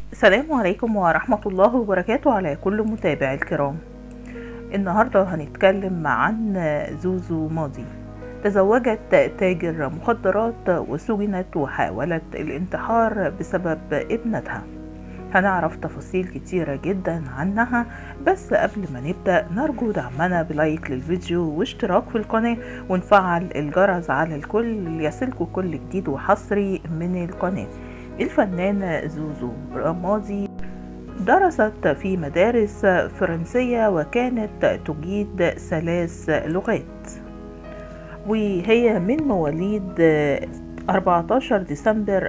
السلام عليكم ورحمة الله وبركاته على كل متابع الكرام. النهاردة هنتكلم عن زوزو ماضي. تزوجت تاجر مخدرات وسجنت وحاولت الانتحار بسبب ابنتها. هنعرف تفاصيل كتيرة جدا عنها، بس قبل ما نبدأ نرجو دعمنا بلايك للفيديو واشتراك في القناة ونفعل الجرس على الكل ليصلكم كل جديد وحصري من القناة. الفنانة زوزو ماضي درست في مدارس فرنسية وكانت تجيد 3 لغات، وهي من مواليد 14 ديسمبر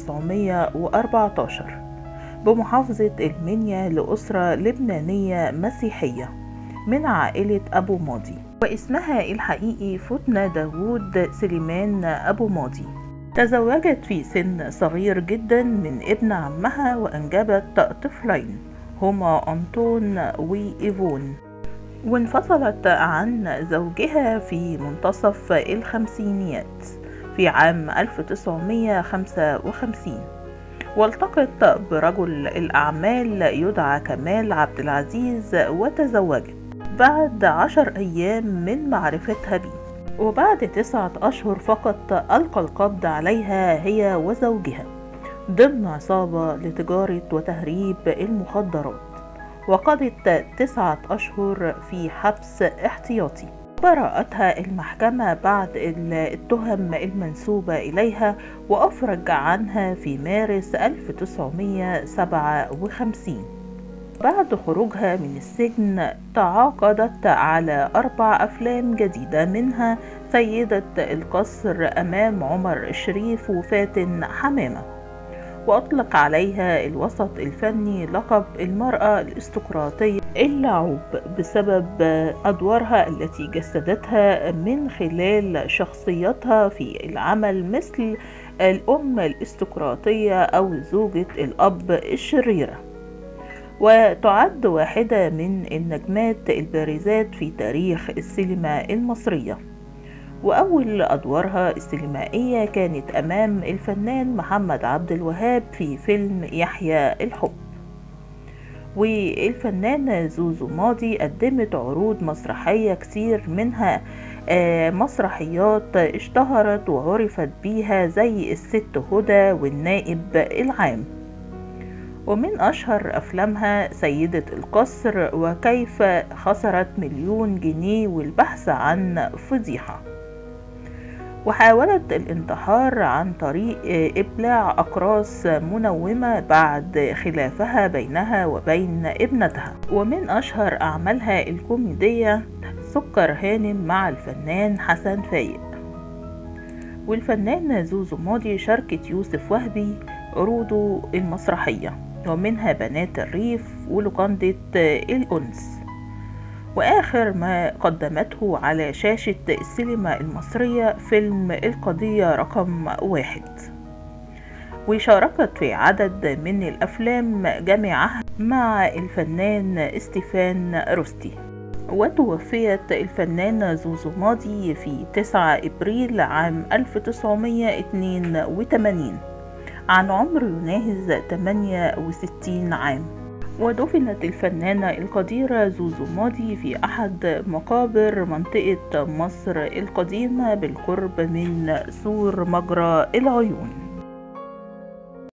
1914 بمحافظة المنيا لأسرة لبنانية مسيحية من عائلة أبو ماضي، واسمها الحقيقي فتنة داوود سليمان أبو ماضي. تزوجت في سن صغير جدا من ابن عمها وأنجبت طفلين هما أنطون وإيفون، وانفصلت عن زوجها في منتصف الخمسينيات في عام 1955، والتقت برجل الأعمال يدعى كمال عبد العزيز وتزوجت بعد 10 أيام من معرفتها به، وبعد 9 أشهر فقط ألقى القبض عليها هي وزوجها ضمن عصابة لتجارة وتهريب المخدرات، وقضت 9 أشهر في حبس احتياطي. برأتها المحكمة بعد التهم المنسوبة إليها وأفرج عنها في مارس 1957. بعد خروجها من السجن تعاقدت على 4 أفلام جديدة، منها سيدة القصر أمام عمر الشريف وفاتن حمامة، وأطلق عليها الوسط الفني لقب المرأة الأرستقراطية اللعوب بسبب أدوارها التي جسدتها من خلال شخصيتها في العمل، مثل الأم الأرستقراطية أو زوجة الأب الشريرة. وتعد واحدة من النجمات البارزات في تاريخ السينما المصرية، وأول أدوارها السينمائية كانت أمام الفنان محمد عبد الوهاب في فيلم يحيى الحب. والفنانة زوزو ماضي قدمت عروض مسرحية كتير، منها مسرحيات اشتهرت وعرفت بيها زي الست هدى والنائب العام، ومن أشهر أفلامها سيدة القصر وكيف خسرت 1,000,000 جنيه والبحث عن فضيحة. وحاولت الانتحار عن طريق إبلاع أقراص منومة بعد خلافها بينها وبين ابنتها. ومن أشهر أعمالها الكوميدية سكر هانم مع الفنان حسن فايق. والفنانة زوزو ماضي شاركت يوسف وهبي عروضه المسرحية، ومنها بنات الريف ولوكندة الأنس، وآخر ما قدمته على شاشة السينما المصرية فيلم القضية رقم 1. وشاركت في عدد من الأفلام جميعها مع الفنان ستيفان روستي. وتوفيت الفنانة زوزو ماضي في 9 إبريل عام 1982 عن عمر يناهز 68 عام. ودفنت الفنانة القديرة زوزو ماضي في أحد مقابر منطقة مصر القديمة بالقرب من سور مجرى العيون.